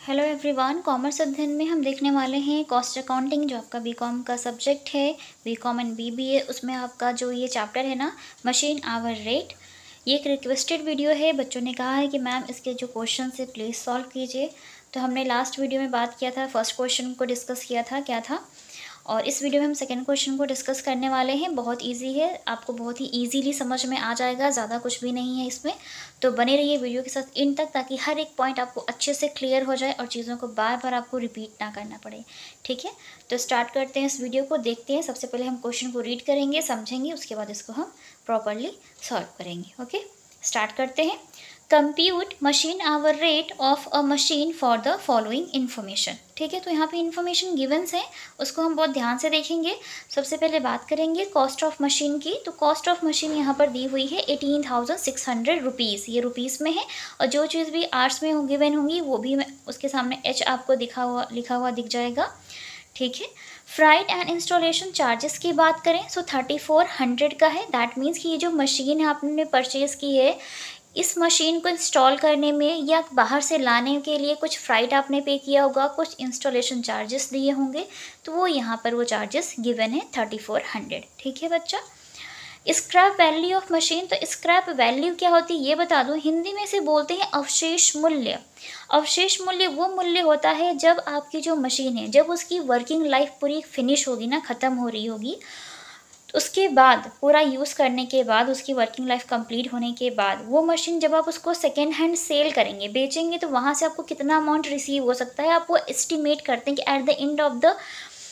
Hello everyone, commerce अध्ययन में हम देखने वाले हैं कॉस्ट अकाउंटिंग, जो आपका बीकॉम का सब्जेक्ट है, बीकॉम एंड बीबीए। उसमें आपका जो ये चैप्टर है ना, मशीन आवर रेट, ये एक रिक्वेस्टेड वीडियो है। बच्चों ने कहा है कि मैम इसके जो क्वेश्चन है प्लीज़ सॉल्व कीजिए। तो हमने लास्ट वीडियो में बात किया था, फर्स्ट क्वेश्चन को डिस्कस किया था, क्या था, और इस वीडियो में हम सेकंड क्वेश्चन को डिस्कस करने वाले हैं। बहुत इजी है, आपको बहुत ही इजीली समझ में आ जाएगा, ज़्यादा कुछ भी नहीं है इसमें। तो बने रहिए वीडियो के साथ इन तक, ताकि हर एक पॉइंट आपको अच्छे से क्लियर हो जाए और चीज़ों को बार बार आपको रिपीट ना करना पड़े। ठीक है, तो स्टार्ट करते हैं इस वीडियो को, देखते हैं। सबसे पहले हम क्वेश्चन को रीड करेंगे, समझेंगे, उसके बाद इसको हम प्रॉपरली सॉल्व करेंगे। ओके, स्टार्ट करते हैं। Compute machine hour rate of a machine for the following information. ठीक है, तो यहाँ पे इन्फॉर्मेशन गिवन्स है, उसको हम बहुत ध्यान से देखेंगे। सबसे पहले बात करेंगे कॉस्ट ऑफ मशीन की। तो कॉस्ट ऑफ मशीन यहाँ पर दी हुई है 18,600 रुपीज़, ये रुपीज़ में है। और जो चीज़ भी आर्ट्स में गिवन होंगी वो भी उसके सामने एच आपको लिखा हुआ दिख जाएगा। ठीक है, फ्राइट एंड इंस्टॉलेशन चार्जेस की बात करें सो 3400 का है। दैट मीन्स कि ये जो मशीन है आपने परचेज़ की है, इस मशीन को इंस्टॉल करने में या बाहर से लाने के लिए कुछ फ्राइट आपने पे किया होगा, कुछ इंस्टॉलेशन चार्जेस दिए होंगे, तो वो यहाँ पर वो चार्जेस गिवन है 3400। ठीक है बच्चा। स्क्रैप वैल्यू ऑफ मशीन, तो स्क्रैप वैल्यू क्या होती है ये बता दूं। हिंदी में इसे बोलते हैं अवशेष मूल्य। अवशेष मूल्य वो मूल्य होता है जब आपकी जो मशीन है, जब उसकी वर्किंग लाइफ पूरी फिनिश होगी ना, ख़त्म हो रही होगी, उसके बाद पूरा यूज़ करने के बाद, उसकी वर्किंग लाइफ कंप्लीट होने के बाद, वो मशीन जब आप उसको सेकेंड हैंड सेल करेंगे, बेचेंगे, तो वहाँ से आपको कितना अमाउंट रिसीव हो सकता है, आप वो एस्टिमेट करते हैं कि at the end of the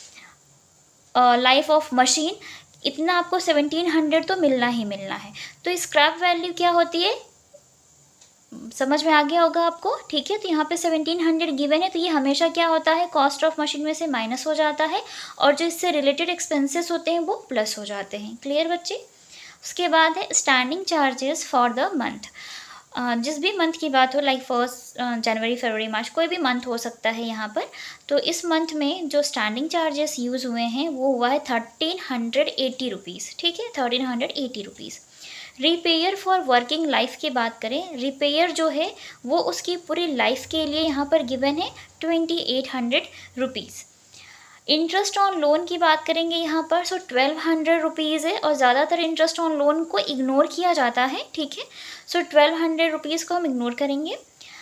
life of machine इतना आपको 1700 तो मिलना ही मिलना है। तो स्क्रैप वैल्यू क्या होती है, समझ में आ गया होगा आपको। ठीक है, तो यहाँ पे 1700 गिवन है, तो ये हमेशा क्या होता है, कॉस्ट ऑफ मशीन में से माइनस हो जाता है, और जो इससे रिलेटेड एक्सपेंसेस होते हैं वो प्लस हो जाते हैं। क्लियर बच्चे। उसके बाद है standing charges for the month. जिस भी मंथ की बात हो, लाइक फर्स्ट जनवरी, फरवरी, मार्च, कोई भी मंथ हो सकता है यहाँ पर। तो इस मंथ में जो स्टैंडिंग चार्जेस यूज़ हुए हैं वो हुआ है 1380 रुपीज़। ठीक है, 1380 rupees. Repair for working life की बात करें, रिपेयर जो है वो उसकी पूरी लाइफ के लिए यहाँ पर गिवन है 2800 रुपीज़। इंटरेस्ट ऑन लोन की बात करेंगे यहाँ पर, सो 1200 रुपीज़ है, और ज़्यादातर इंटरेस्ट ऑन लोन को इग्नोर किया जाता है। ठीक है, सो 1200 रुपीज़ को हम इग्नोर करेंगे।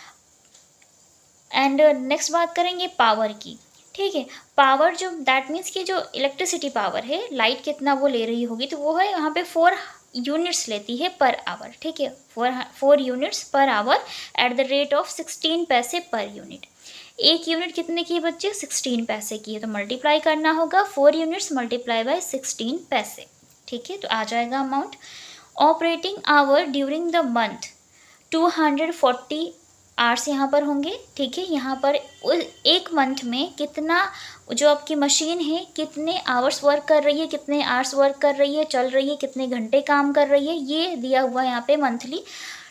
एंड नेक्स्ट बात करेंगे पावर की। ठीक है, पावर जो दैट मीन्स कि जो इलेक्ट्रिसिटी पावर है, लाइट कितना वो ले रही होगी, तो वो है यहाँ पे 4 यूनिट्स लेती है पर आवर। ठीक है, 4 units per hour at the rate of 16 पैसे पर यूनिट। एक यूनिट कितने की है बच्चे, 16 पैसे की है, तो मल्टीप्लाई करना होगा 4 यूनिट्स मल्टीप्लाई बाय 16 पैसे। ठीक है, तो आ जाएगा amount. Operating hour during the month 240 hours यहाँ पर होंगे। ठीक है, यहाँ पर एक मंथ में कितना जो आपकी मशीन है कितने आवर्स वर्क कर रही है, कितने आवर्स वर्क कर रही है, चल रही है, कितने घंटे काम कर रही है, ये दिया हुआ है यहाँ पे मंथली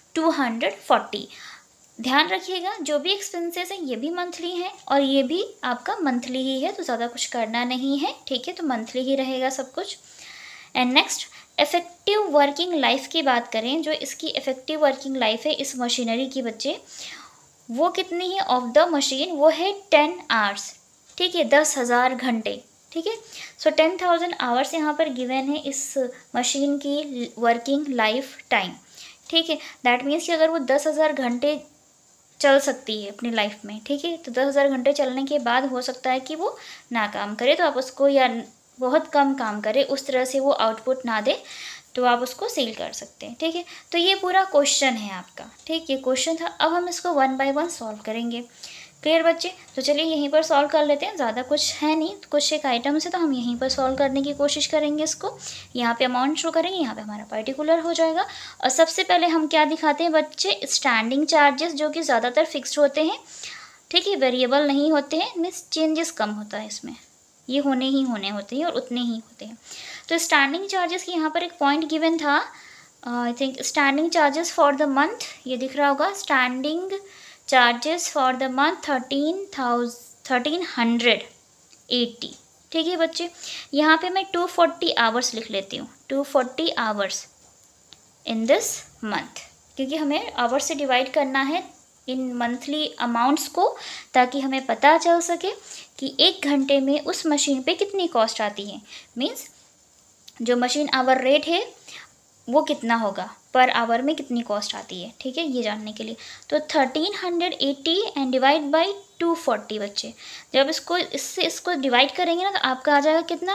240। ध्यान रखिएगा, जो भी एक्सपेंसेस हैं ये भी मंथली हैं और ये भी आपका मंथली ही है, तो ज़्यादा कुछ करना नहीं है। ठीक है, तो मंथली ही रहेगा सब कुछ। And next effective working life की बात करें, जो इसकी इफेक्टिव वर्किंग लाइफ है इस मशीनरी की बच्चे, वो कितनी है ऑफ द मशीन, वो है 10 आवर्स। ठीक है, 10,000 घंटे। ठीक है, सो 10,000 आवर्स यहाँ पर गिवन है इस मशीन की वर्किंग लाइफ टाइम। ठीक है, दैट मीन्स कि अगर वो 10,000 घंटे चल सकती है अपनी लाइफ में, ठीक है, तो 10,000 घंटे चलने के बाद हो सकता है कि वो ना काम करे, तो आप उसको, या बहुत कम काम करे, उस तरह से वो आउटपुट ना दे, तो आप उसको सेल कर सकते हैं। ठीक है, तो ये पूरा क्वेश्चन है आपका। ठीक, ये क्वेश्चन था। अब हम इसको 1 बाय 1 सॉल्व करेंगे। क्लियर बच्चे, तो चलिए यहीं पर सॉल्व कर लेते हैं। ज़्यादा कुछ है नहीं, कुछ एक आइटम्स है, तो हम यहीं पर सॉल्व करने की कोशिश करेंगे इसको। यहाँ पे अमाउंट शो करेंगे, यहाँ पे हमारा पर्टिकुलर हो जाएगा। और सबसे पहले हम क्या दिखाते हैं बच्चे, स्टैंडिंग चार्जेस, जो कि ज़्यादातर फिक्स्ड होते हैं। ठीक है, वेरिएबल नहीं होते हैं, मीन्स चेंजेस कम होता है इसमें, ये होने ही होने होते हैं और उतने ही होते हैं। तो स्टैंडिंग चार्जेस की यहाँ पर एक पॉइंट गिवन था, I think standing charges for the month, ये दिख रहा होगा, standing charges for the month 1380। ठीक है बच्चे, यहाँ पे मैं 240 आवर्स लिख लेती हूँ, 240 आवर्स इन दिस मंथ, क्योंकि हमें आवर्स से डिवाइड करना है इन मंथली अमाउंट्स को, ताकि हमें पता चल सके कि 1 घंटे में उस मशीन पे कितनी कॉस्ट आती है। मीन्स जो मशीन आवर रेट है वो कितना होगा, पर आवर में कितनी कॉस्ट आती है, ठीक है, ये जानने के लिए। तो 1380 एंड डिवाइड बाई 240 बच्चे, जब इसको डिवाइड करेंगे ना तो आपका आ जाएगा कितना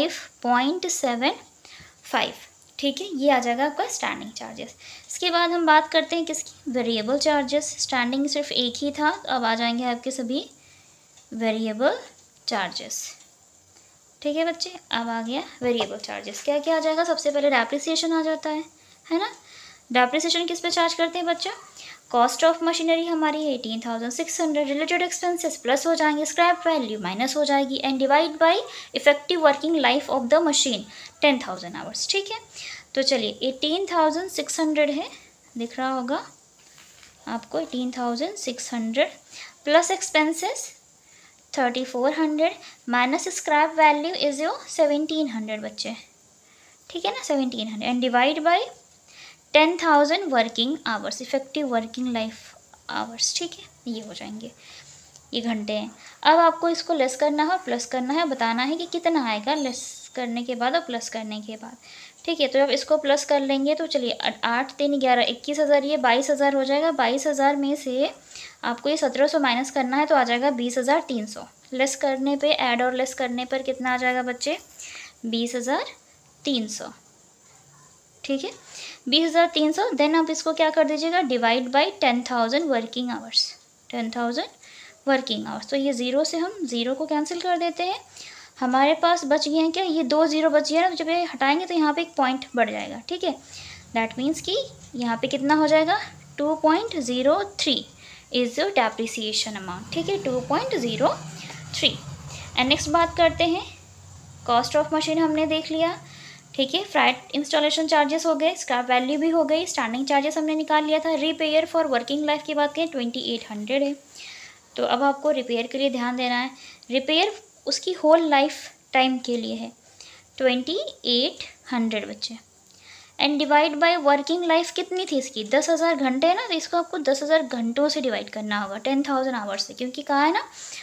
5.75, ठीक है, ये आ जाएगा आपका स्टैंडिंग चार्जेस। इसके बाद हम बात करते हैं किसकी, वेरिएबल चार्जेस। स्टैंडिंग सिर्फ एक ही था, तो अब आ जाएंगे आपके सभी वेरिएबल चार्जेस, ठीक है बच्चे। अब आ गया वेरिएबल चार्जेस, क्या क्या आ जाएगा, सबसे पहले डेप्रिसिएशन आ जाता है ना। डेप्रिसिएशन किस पे चार्ज करते हैं बच्चा, कॉस्ट ऑफ मशीनरी हमारी 18,600, रिलेटेड एक्सपेंसेस प्लस हो जाएंगे, स्क्रैप वैल्यू माइनस हो जाएगी, and divide by effective working life of the machine 10,000 hours, ठीक है। तो चलिए 18,600 है, दिख रहा होगा आपको, 18,600 plus expenses 3,400 minus scrap value is your 1,700 बच्चे, ठीक है ना, 1,700, and divide by 10,000 working hours, effective working life hours, ठीक है, ये हो जाएंगे, ये घंटे हैं। अब आपको इसको लेस करना है और प्लस करना है, बताना है कि कितना आएगा लेस करने के बाद और प्लस करने के बाद, ठीक है। तो जब इसको प्लस कर लेंगे तो चलिए 8 3 11 21,000, ये 22,000 हो जाएगा। 22,000 में से आपको ये 1,700 माइनस करना है तो आ जाएगा 20,300। लेस करने पे, ऐड और लेस करने पर कितना आ जाएगा बच्चे, 20,300, ठीक है, 20,300। देन आप इसको क्या कर दीजिएगा, divide by 10,000 working hours, 10,000 working hours. तो ये ज़ीरो से हम ज़ीरो को कैंसिल कर देते हैं, हमारे पास बच गए हैं क्या, ये 2 ज़ीरो बच गया ना, तो जब ये हटाएंगे तो यहाँ पे एक पॉइंट बढ़ जाएगा, ठीक है। दैट मीन्स कि यहाँ पे कितना हो जाएगा, 2.03 इज़ योर डेप्रिसिएशन अमाउंट, ठीक है, 2.03। एंड नेक्स्ट बात करते हैं, कॉस्ट ऑफ मशीन हमने देख लिया, ठीक है। फ्राइट इंस्टॉलेशन चार्जेस हो गए, स्क्रैप वैल्यू भी हो गई, स्टैंडिंग चार्जेस हमने निकाल लिया था। रिपेयर फॉर वर्किंग लाइफ की बात करें 2,800 है। तो अब आपको रिपेयर के लिए ध्यान देना है, रिपेयर उसकी होल लाइफ टाइम के लिए है 2,800 बच्चे, and divide by working life कितनी थी इसकी, 10,000 घंटे है ना, तो इसको आपको 10,000 घंटों से डिवाइड करना होगा, 10,000 आवर्स से, क्योंकि कहा है ना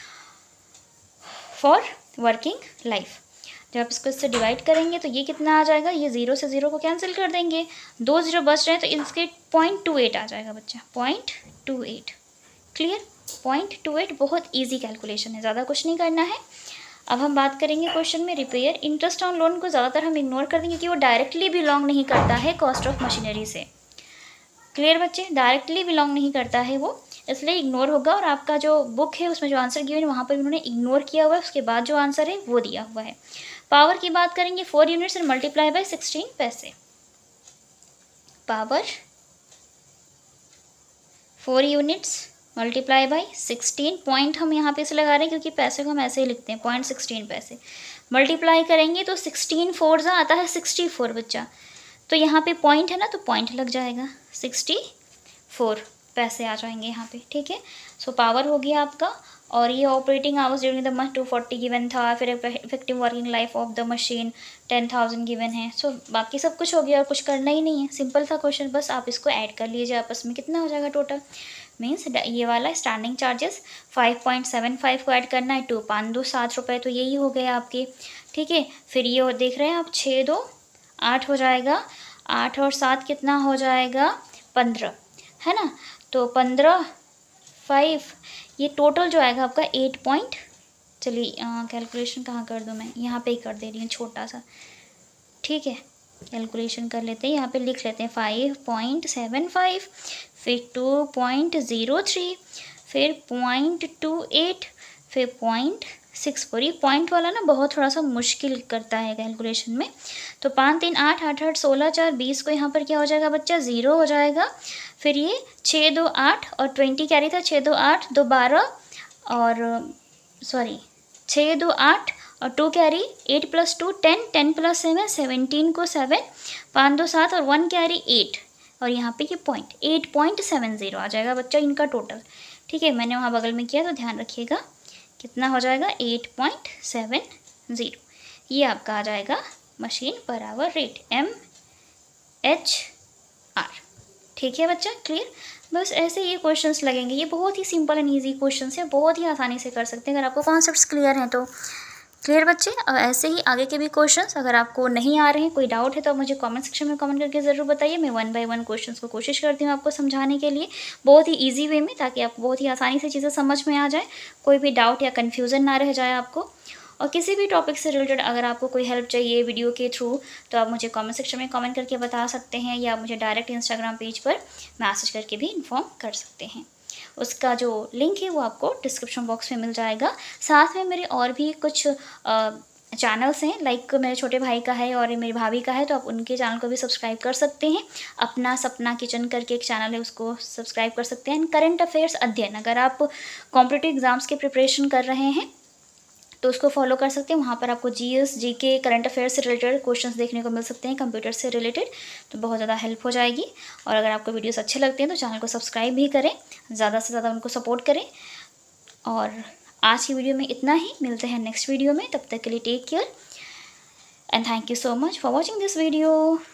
फॉर वर्किंग लाइफ। जब आप इसको इससे डिवाइड करेंगे तो ये कितना आ जाएगा, ये 0 से 0 को कैंसिल कर देंगे, 2 0 बच रहे हैं तो इसके 0.28 आ जाएगा बच्चा, 0.28, क्लियर। 0.28 बहुत इजी कैलकुलेशन है, ज़्यादा कुछ नहीं करना है। अब हम बात करेंगे क्वेश्चन में रिपेयर। इंटरेस्ट ऑन लोन को ज़्यादातर हम इग्नोर कर देंगे क्योंकि वो डायरेक्टली बिलोंग नहीं करता है कॉस्ट ऑफ मशीनरी से, क्लियर बच्चे, डायरेक्टली बिलोंग नहीं करता है वो, इसलिए इग्नोर होगा। और आपका जो बुक है उसमें जो आंसर गिवन है वहाँ पर उन्होंने इग्नोर किया हुआ है, उसके बाद जो आंसर है वो दिया हुआ है। पावर की बात करेंगे 4 यूनिट्स एंड मल्टीप्लाई बाय 16 पैसे, power 4 units multiply by 16, point हम यहाँ पे से लगा रहे हैं क्योंकि पैसे को हम ऐसे ही लिखते हैं, 0.16 पैसे, मल्टीप्लाई करेंगे तो 16 4 आता है 64 बच्चा, तो यहाँ पे पॉइंट है ना तो पॉइंट लग जाएगा, 64 पैसे आ जाएंगे यहाँ पे, ठीक है। सो पावर हो गया आपका। और ये operating hours during the month 240 given था, फिर effective working life of the machine 10,000 given है। सो बाकी सब कुछ हो गया और कुछ करना ही नहीं है, सिंपल था क्वेश्चन, बस आप इसको ऐड कर लीजिए आपस में, कितना हो जाएगा टोटल। मीन्स ये वाला स्टैंडिंग चार्जेस 5.75 को ऐड करना है, 2,507 रुपये, तो यही हो गए आपके, ठीक है। फिर ये देख रहे हैं आप 6 2 8 हो जाएगा, 8 और 7 कितना हो जाएगा 15, है ना, तो 15 5, ये टोटल जो आएगा आपका 8 चलिए कैलकुलेशन कहाँ कर दूँ मैं, यहाँ पे ही कर दे रही हूँ छोटा सा, ठीक है, कैलकुलेशन कर लेते हैं, यहाँ पे लिख लेते हैं 5.75, फिर 2.03, फिर 0.28, फिर 0.64। ये पॉइंट वाला ना बहुत थोड़ा सा मुश्किल करता है कैलकुलेशन में। तो 5 3 8 8 8 16 4 20 को यहाँ पर क्या हो जाएगा बच्चा, 0 हो जाएगा। फिर ये 6 2 8 और 20 कैरी था, 6 2 8 2 12 और सॉरी 6 2 8 और 2 कैरी, 8 + 2 10, 10 + 7 17 को 7, 5 2 7 और 1 कैरी 8, और यहाँ पे ये पॉइंट 8.70 आ जाएगा बच्चा इनका टोटल, ठीक है। मैंने वहाँ बगल में किया तो ध्यान रखिएगा, कितना हो जाएगा 8.70, ये आपका आ जाएगा machine per hour rate MHR, ठीक है बच्चा, क्लियर। बस ऐसे ये क्वेश्चंस लगेंगे। ये बहुत ही सिंपल एंड ईजी क्वेश्चंस है, बहुत ही आसानी से कर सकते हैं अगर आपको कॉन्सेप्ट्स क्लियर हैं तो। क्लियर बच्चे? ऐसे ही आगे के भी क्वेश्चंस अगर आपको नहीं आ रहे हैं, कोई डाउट है तो आप मुझे कमेंट सेक्शन में कमेंट करके ज़रूर बताइए। मैं 1 बाय 1 क्वेश्चंस को कोशिश करती हूँ आपको समझाने के लिए बहुत ही ईजी वे में, ताकि आपको बहुत ही आसानी से चीज़ें समझ में आ जाए, कोई भी डाउट या कन्फ्यूज़न ना रह जाए आपको। और किसी भी टॉपिक से रिलेटेड अगर आपको कोई हेल्प चाहिए वीडियो के थ्रू, तो आप मुझे कमेंट सेक्शन में कमेंट करके बता सकते हैं, या मुझे डायरेक्ट इंस्टाग्राम पेज पर मैसेज करके भी इन्फॉर्म कर सकते हैं। उसका जो लिंक है वो आपको डिस्क्रिप्शन बॉक्स में मिल जाएगा। साथ में मेरे और भी कुछ चैनल्स हैं, लाइक मेरे छोटे भाई का है और मेरी भाभी का है, तो आप उनके चैनल को भी सब्सक्राइब कर सकते हैं। अपना सपना किचन करके एक चैनल है, उसको सब्सक्राइब कर सकते हैं। करंट अफेयर्स अध्ययन, अगर आप कॉम्पिटिटिव एग्जाम्स की प्रिपरेशन कर रहे हैं तो उसको फॉलो कर सकते हैं। वहाँ पर आपको जीएस, जीके, करंट अफेयर्स से रिलेटेड क्वेश्चंस देखने को मिल सकते हैं, कंप्यूटर से रिलेटेड, तो बहुत ज़्यादा हेल्प हो जाएगी। और अगर आपको वीडियोस अच्छे लगते हैं तो चैनल को सब्सक्राइब भी करें, ज़्यादा से ज़्यादा उनको सपोर्ट करें। और आज की वीडियो में इतना ही, मिलते हैं नेक्स्ट वीडियो में, तब तक के लिए take care and thank you so much for watching this video.